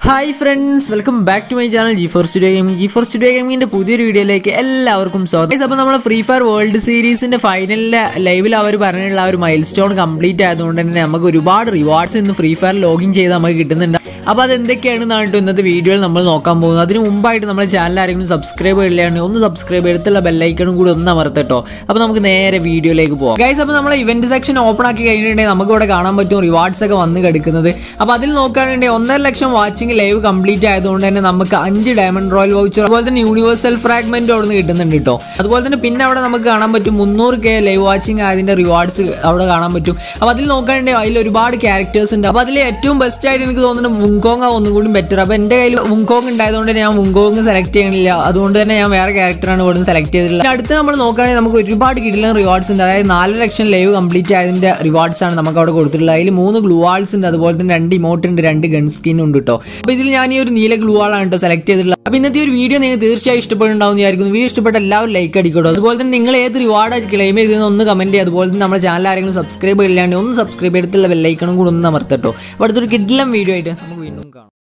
Hi friends, welcome back to my channel G4 Studio Gaming. G4 Studio Gaming in the പുതിയൊരു വീഡിയോയിലേക്ക് എല്ലാവർക്കും സ്വാഗതം. അപ്പോൾ നമ്മൾ ഫ്രീ ഫയർ വേൾഡ് സീരീസിന്റെ ഫൈനലിലെ ലൈവിൽ അവർ പറഞ്ഞിട്ടുള്ള ആ ഒരു മൈൽസ്റ്റോൺ കംപ്ലീറ്റ് ആയതുകൊണ്ട് തന്നെ നമുക്ക് ഒരുപാട് റിവാർഡ്സ് ഇന്ന് ഫ്രീ ഫയർ ലോഗിൻ ചെയ്ത് നമുക്ക് കിട്ടുന്നുണ്ട്. അപ്പോൾ അതെന്തൊക്കെയാണെന്നാണ് കേട്ടോ ഇന്നത്തെ വീഡിയോയിൽ നമ്മൾ നോക്കാൻ പോകുന്നത്. അതിന് മുമ്പായിട്ട് നമ്മുടെ ചാനൽ ആരെങ്കിലും സബ്സ്ക്രൈബ് ചെയ്യില്ലാണ്ട് ഒന്ന് സബ്സ്ക്രൈബ് എടുത്തുള്ള ബെല്ലൈക്കണും കൂടി ഒന്ന് അമർത്തട്ടോ. അപ്പോൾ നമുക്ക് നേരെ വീഡിയോയിലേക്ക് പോകാം. ഗൈസ്, അപ്പോൾ നമ്മൾ ഇവന്റ് സെക്ഷൻ ഓപ്പൺ ആക്കി കഴിഞ്ഞിട്ടുണ്ടെങ്കിൽ നമുക്ക് ഇവിടെ കാണാൻ പറ്റും റിവാർഡ്സ് ഒക്കെ വന്ന് കിടക്കുന്നത്. അപ്പോൾ അതിൽ നോക്കുകയാണെങ്കിൽ 1.5 ലക്ഷം വാച്ചിങ് ലൈവ് കംപ്ലീറ്റ് ആയതുകൊണ്ട് തന്നെ നമുക്ക് 5 ഡയമണ്ട് റോയൽ വൗച്ചർ അതുപോലെ തന്നെ യൂണിവേഴ്സൽ ഫ്രാഗ്മെന്റ് അവിടെ നിന്ന് കിട്ടുന്നുണ്ട് കേട്ടോ. അതുപോലെ തന്നെ പിന്നെ അവിടെ നമുക്ക് കാണാൻ പറ്റും 300K ലൈവ് വാച്ചിങ് അതിന്റെ റിവാർഡ്സ് അവിടെ കാണാൻ പറ്റും. അപ്പോൾ അതിൽ നോക്കുകയാണെങ്കിൽ അതിൽ ഒരുപാട് ക്യാരക്ടേഴ്സ് ഉണ്ട്. അപ്പോൾ അതിൽ ഏറ്റവും ബെസ്റ്റ് ആയിട്ട് എനിക്ക് തോന്നുന്നത് വുങ്കോങ് ഒന്നും കൂടി ബെറ്റർ. അപ്പോൾ എൻ്റെ കയ്യിൽ വുങ്കോങ് ഉണ്ടായതുകൊണ്ട് ഞാൻ വുങ്കോങ് സെലക്ട് ചെയ്യണില്ല. അതുകൊണ്ട് തന്നെ ഞാൻ വേറെ ക്യാരക്ടറാണ് ഇവിടെ സെലക്ട് ചെയ്തിട്ടുള്ളത്. അടുത്ത് നമ്മൾ നോക്കുകയാണെങ്കിൽ നമുക്ക് ഒരുപാട് കിടിലൻ റിവാർഡ്സ് ഉണ്ട്. അതായത് 4 ലക്ഷം ലൈവ് കംപ്ലീറ്റ് ആയതിന്റെ റിവാർഡ്സ് ആണ് നമുക്ക് അവിടെ കൊടുത്തിട്ടുള്ളത്. അതിൽ 3 ഗ്ലൂ വാൾസ് ഉണ്ട്, അതുപോലെ തന്നെ 2 ഇമോട്ട് ഉണ്ട്, 2 ഗൺ സ്കിൻ ഉണ്ട് കേട്ടോ. അപ്പോൾ ഇതിൽ ഞാൻ ഈ ഒരു നീല ഗ്ലൂ വാളാണ് കേട്ടോ സെലക്ട് ചെയ്തിട്ടുള്ളത്. അപ്പോൾ ഇന്നത്തെ ഒരു വീഡിയോ നിങ്ങൾക്ക് തീർച്ചയായും ഇഷ്ടപ്പെടുന്നുണ്ടാവും വിചാരിക്കുന്നു. വീഡിയോ ഇഷ്ടപ്പെട്ട എല്ലാവരും ലൈക്ക് അടിക്കട്ടോ. അതുപോലെ തന്നെ നിങ്ങൾ ഏത് റിവാർഡ് ക്ലെയിം ചെയ്തെന്ന് ഒന്ന് കമന്റ് ചെയ്യുക. അതുപോലെ തന്നെ നമ്മുടെ ചാനൽ ആരെങ്കിലും സബ്സ്ക്രൈബ് ചെയ്യില്ലാണ്ട് ഒന്ന് സബ്സ്ക്രൈബ് ചെയ്തിട്ടുള്ള ബെല്ലൈക്കണും കൂടി ഒന്ന് അമർത്തട്ടോ. അപ്പോൾ അടുത്തൊരു കിടിലൻ വീഡിയോ ആയിട്ട് നമുക്ക് വീണ്ടും കാണാം.